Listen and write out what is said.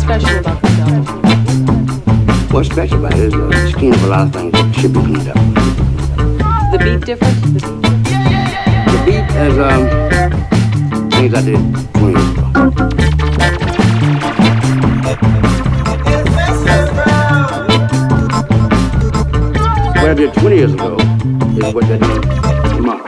special about this album? What's special about it is the skin of a lot of things that should be cleaned up. The beat different? The beat has things I did 20 years ago. What I did 20 years ago is what I did tomorrow.